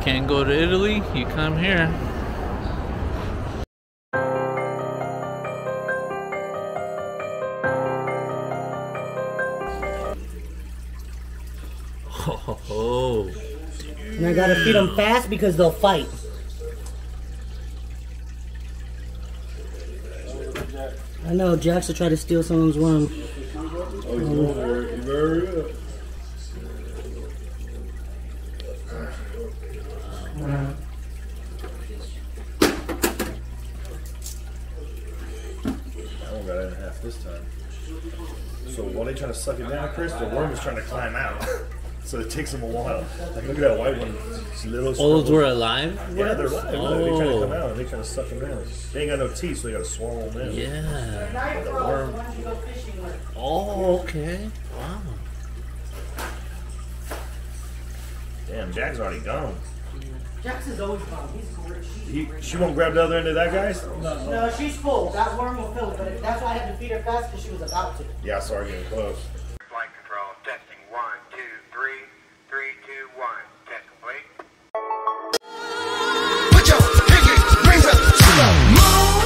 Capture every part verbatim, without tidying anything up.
Can't go to Italy, you come here. Oh. And I gotta feed them fast because they'll fight. I know, Jax will try to steal someone's worm. Oh, he's going for it. You better hurry up. I only got it in half this time. So while they try to suck it down, Chris, the worm is trying to climb out. So it takes them a while. Like, look at that white one. It's little. All those were alive? Yeah, they're alive. Oh. They try to come out and they try to suck them down. They ain't got no teeth, so they gotta swallow them in. Yeah. The worm. Oh, okay. Wow. Damn, Jack's already gone. Jax is always gone. He's great. He, she won't grab the other end of that, guys? No, she's full. That worm will fill it, but it, that's why I had to feed her fast because she was about to. Yeah, I saw her getting close. Flight control, testing one, two, three, three, two, one. Test complete. Put your pinky rings up to the moon.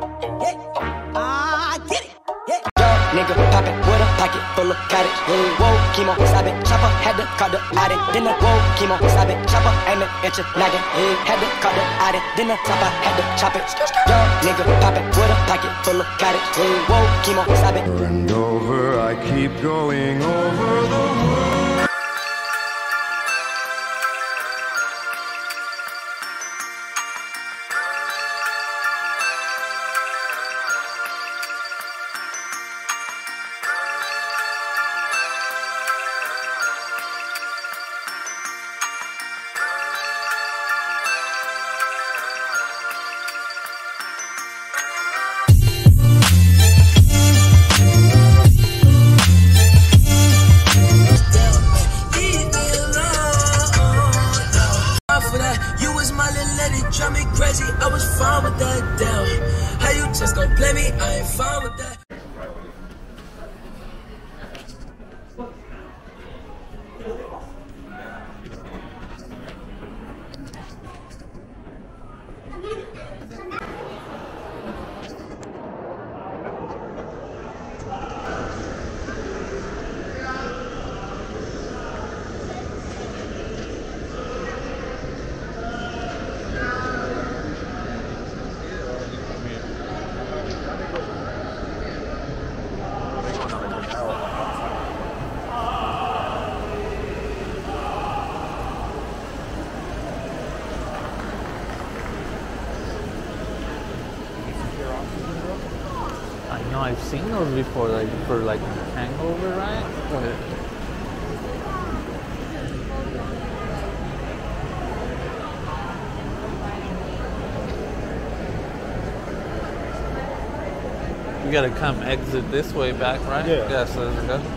I get it. Young nigga poppin' with a pocket full of cottage. Whoa, chemo, stop it, chopper, had to cut the addict. Then the whoa, chemo, stop it, chopper, aim it, inch it, nagging. Had to cut the addict, then the chopper, had to chop it. Young nigga poppin' with a pocket full of cottage. Whoa, chemo, stop it. Over and over, I keep going over the world. I was fine with that, damn. How you just gon' play me? I ain't fine with that. I know I've seen those before, like for like hangover, right? Go ahead. You gotta come exit this way back, right? Yeah. Yeah, so let's go.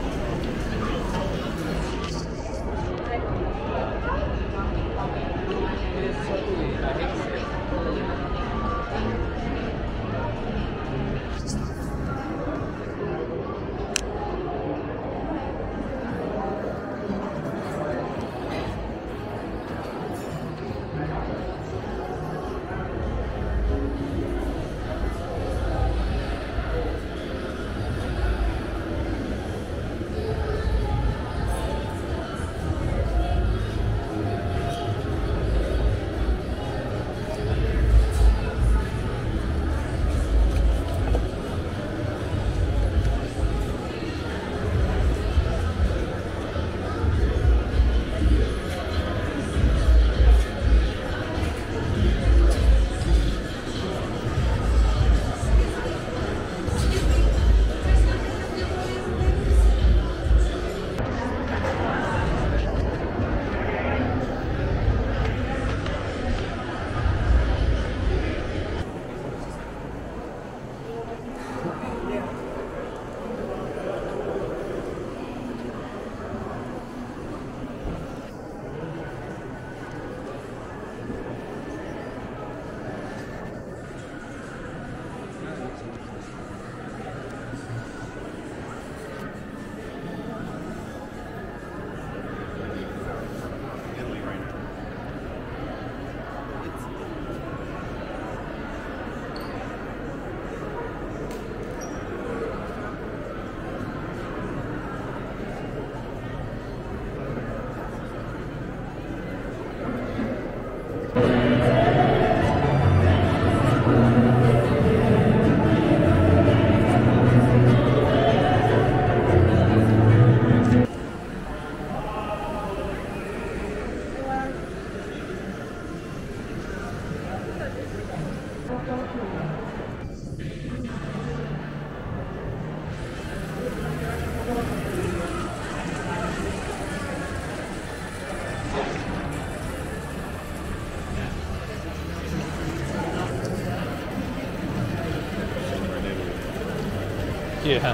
Yeah.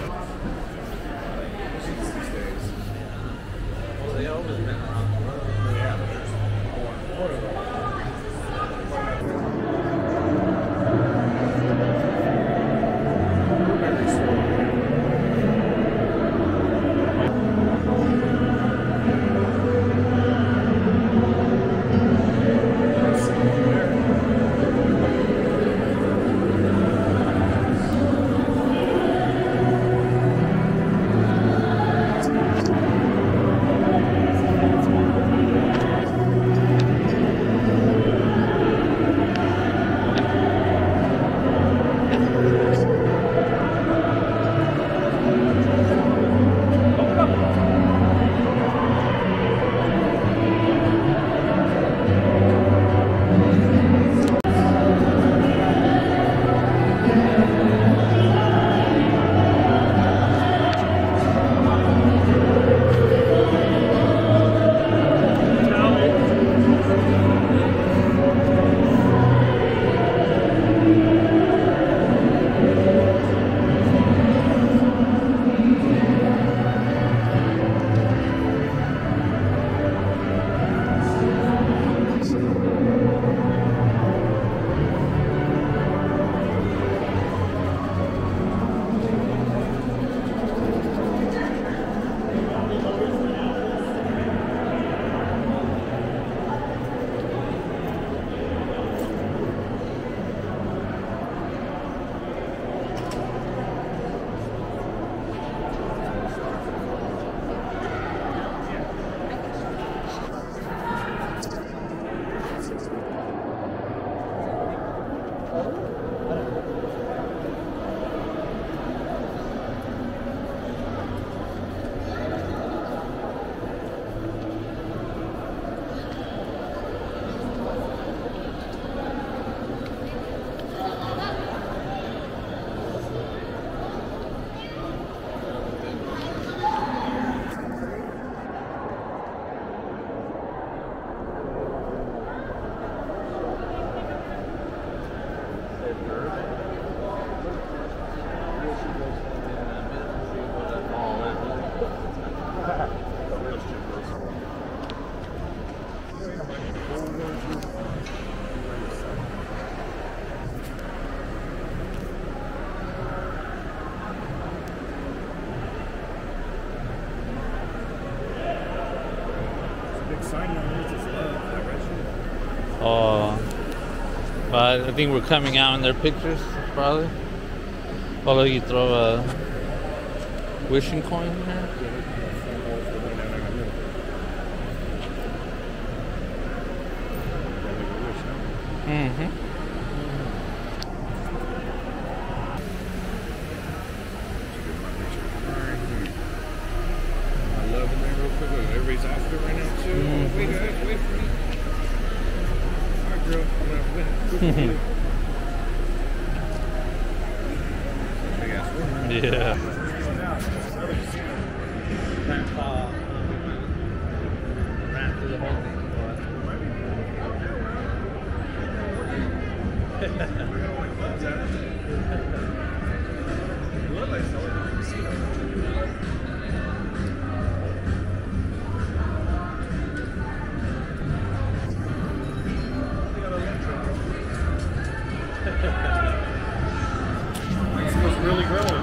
Well, they always been around. Yeah, but there's more and more of them. Very slow. Oh, but I think we're coming out in their pictures, probably. Although you throw a wishing coin in there. Mm-hmm. I love it there real quick. Look, everybody's off there right now too. Mm-hmm. Wait, guys, wait for me. All right, girl. I'm gonna win. Good for you. Big ass winner. Yeah. Ran through the whole thing. Mexico's really growing.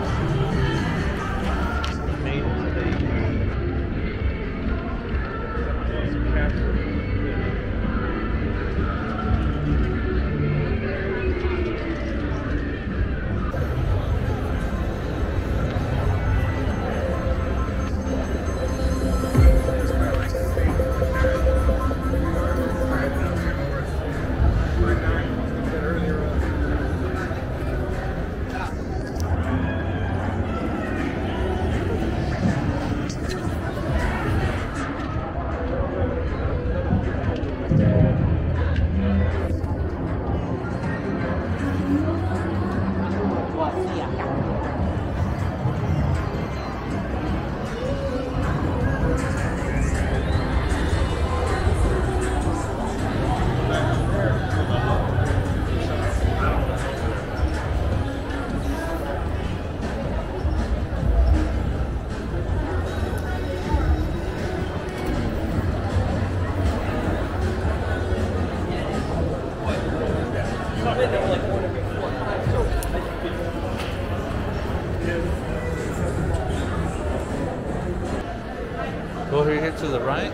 to the right.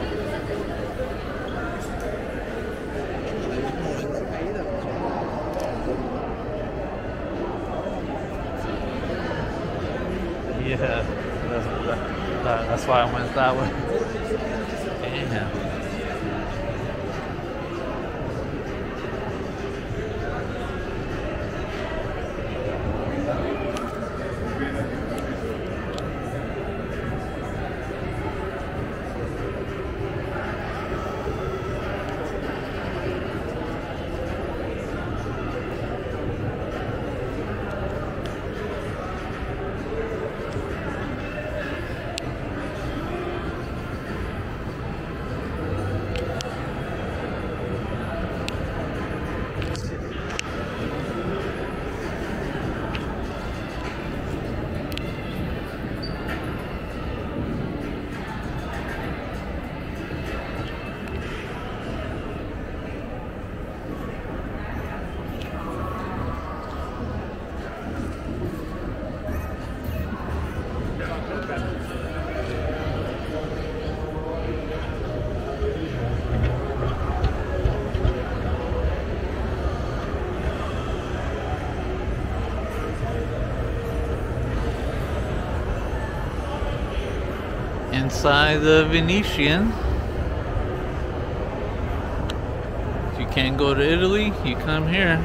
Yeah, that's, that, that, that's why I went that way. Damn. Inside the Venetian. If you can't go to Italy, you come here.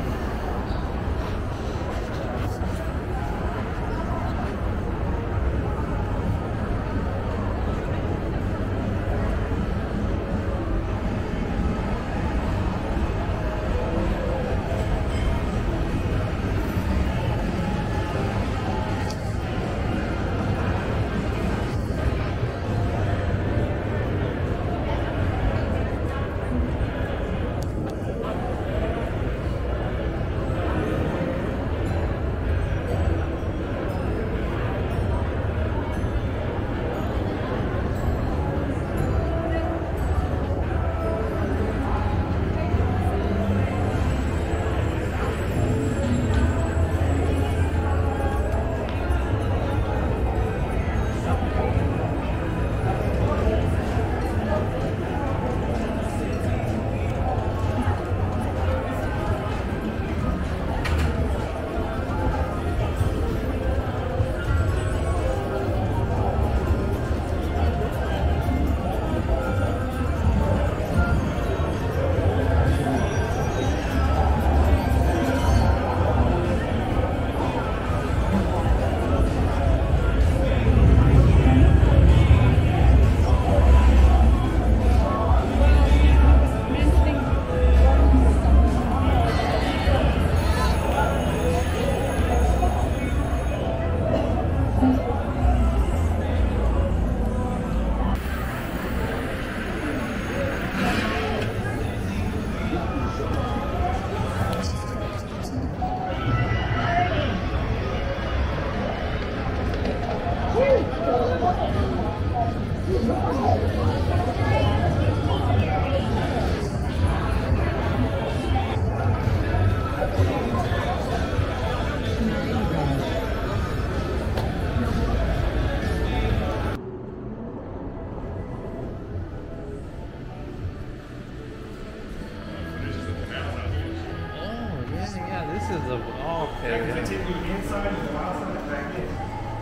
This is a oh, okay. Yeah, because they take you inside and go outside and back in.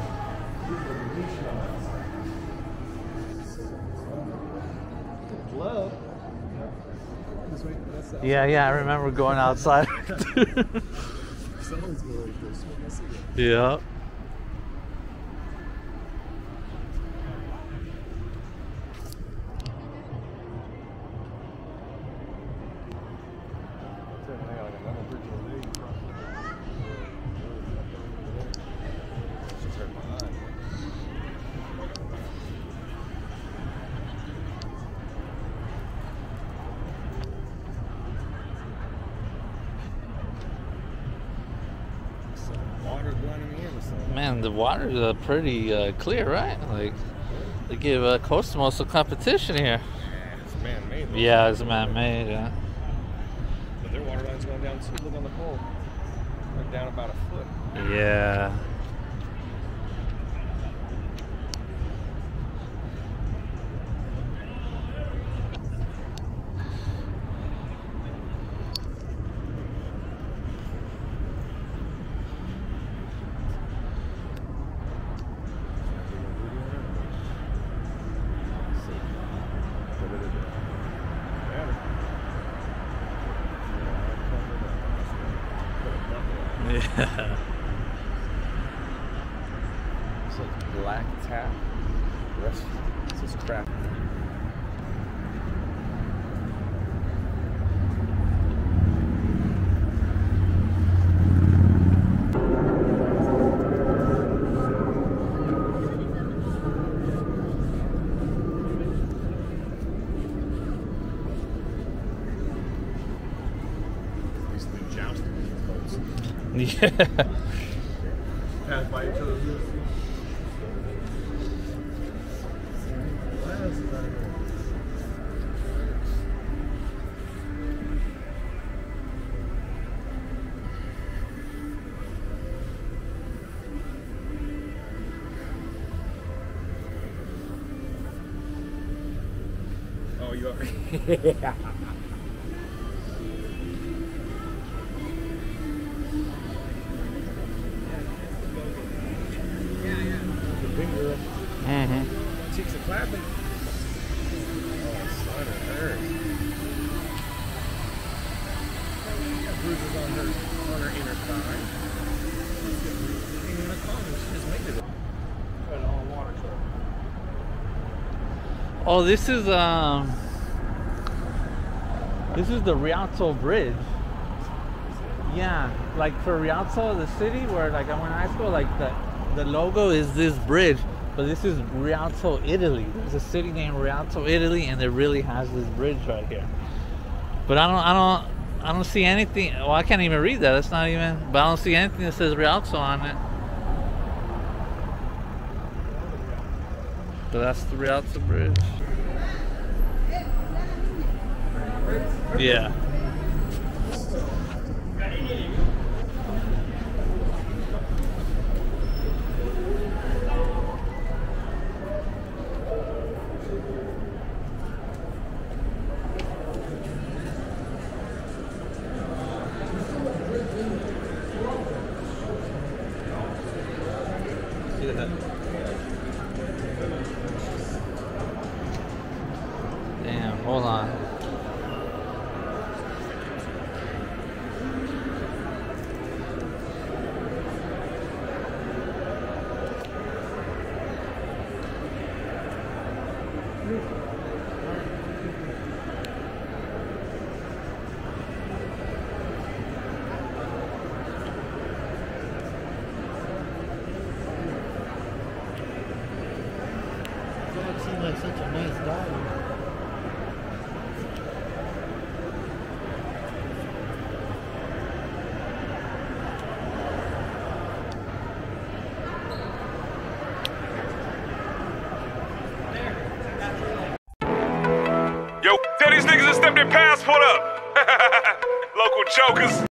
Hello. This way, that's outside. Yeah, yeah, I remember going outside. Someone's going to this one. I see it. Yeah. Man, the water's uh, pretty uh, clear, right? Like, they give uh, Cosmos a competition here. Yeah, it's man-made. Though. Yeah, it's man-made, yeah. But their water line's going down, so look on the pole. Went down about a foot. Yeah. Yeah. So it's Black Tap Restaurant. This is crap. Yeah. Pass by each other's roofs. Oh, you are. Yeah. Mm-hmm. Cheeks are clapping. Oh, son of her. Got bruises on her, on her inner thigh. She's in the car. She just made it. Got it all water truck. Oh, this is um, this is the Rialto Bridge. Yeah, like for Rialto, the city where like I went to high school, like the the logo is this bridge. But this is Rialto, Italy. There's a city named Rialto, Italy, and it really has this bridge right here. But I don't, I don't, I don't see anything. Well, I can't even read that. That's not even. But I don't see anything that says Rialto on it. But that's the Rialto Bridge. Yeah. Damn, hold on. It seems like such a nice dog. Yo, tell these niggas to step their passport up. Local jokers.